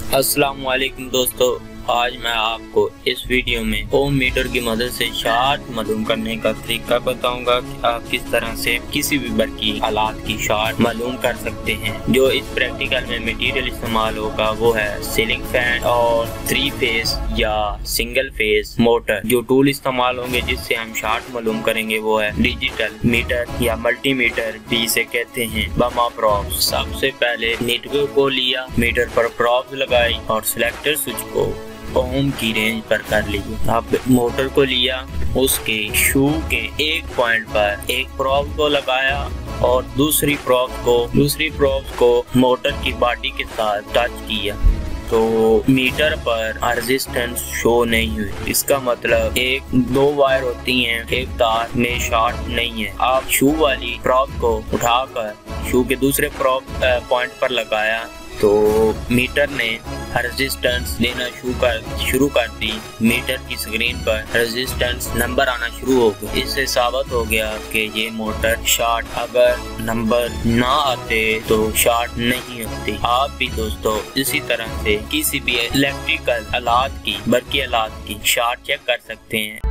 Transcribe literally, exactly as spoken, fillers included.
अस्सलाम वालेकुम दोस्तों, आज मैं आपको इस वीडियो में ओम मीटर की मदद से शॉर्ट मालूम करने का तरीका बताऊंगा कि आप किस तरह से किसी भी बरकी आलात की शॉर्ट मालूम कर सकते हैं। जो इस प्रैक्टिकल में मटेरियल इस्तेमाल होगा वो है सीलिंग फैन और थ्री फेस या सिंगल फेस मोटर। जो टूल इस्तेमाल होंगे जिससे हम शॉर्ट मालूम करेंगे वो है डिजिटल मीटर या मल्टीमीटर भी इसे कहते हैं। बमा प्रॉप्स। सबसे पहले मीटर को लिया, मीटर पर प्रॉप्स लगाई और सिलेक्टर स्विच को ओम की रेंज पर कर ली। अब मोटर को लिया, उसके शू के एक पॉइंट पर एक प्रॉप को लगाया और दूसरी प्रॉप को दूसरी प्रॉप को मोटर की बॉडी के साथ टच किया तो मीटर पर रेजिस्टेंस शो नहीं हुई। इसका मतलब एक दो वायर होती हैं, एक तार में शॉर्ट नहीं है। आप शू वाली प्रॉप को उठाकर शू के दूसरे प्रॉप पॉइंट पर लगाया तो मीटर ने रेजिस्टेंस देना शुरू कर शुरू कर दी। मीटर की स्क्रीन पर रेजिस्टेंस नंबर आना शुरू हो गया। इससे साबित हो गया कि ये मोटर शॉर्ट, अगर नंबर ना आते तो शॉर्ट नहीं होती। आप भी दोस्तों इसी तरह से किसी भी इलेक्ट्रिकल आलात की बरकी आलात की शॉर्ट चेक कर सकते हैं।